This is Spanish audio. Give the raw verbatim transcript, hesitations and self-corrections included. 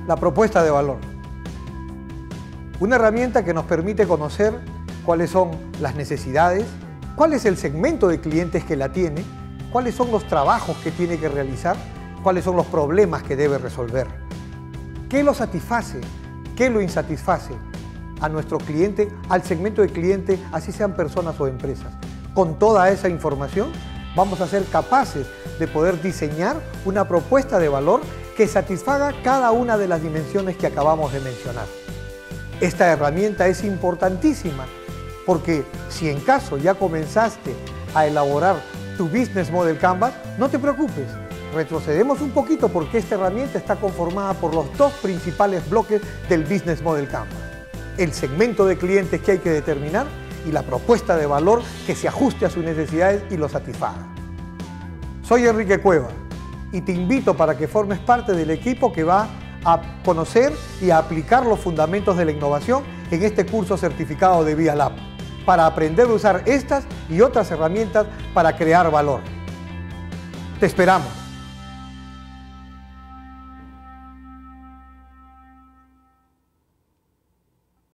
La propuesta de valor. Una herramienta que nos permite conocer cuáles son las necesidades, cuál es el segmento de clientes que la tiene, cuáles son los trabajos que tiene que realizar, cuáles son los problemas que debe resolver. ¿Qué lo satisface? ¿Qué lo insatisface a nuestro cliente, al segmento de cliente, así sean personas o empresas? Con toda esa información vamos a ser capaces de poder diseñar una propuesta de valor que satisfaga cada una de las dimensiones que acabamos de mencionar. Esta herramienta es importantísima porque si en caso ya comenzaste a elaborar tu Business Model Canvas, no te preocupes, retrocedemos un poquito porque esta herramienta está conformada por los dos principales bloques del Business Model Canvas: el segmento de clientes que hay que determinar y la propuesta de valor que se ajuste a sus necesidades y lo satisfaga. Soy Enrique Cueva y te invito para que formes parte del equipo que va a conocer y a aplicar los fundamentos de la innovación en este curso certificado de Via Lab, para aprender a usar estas y otras herramientas para crear valor. Te esperamos.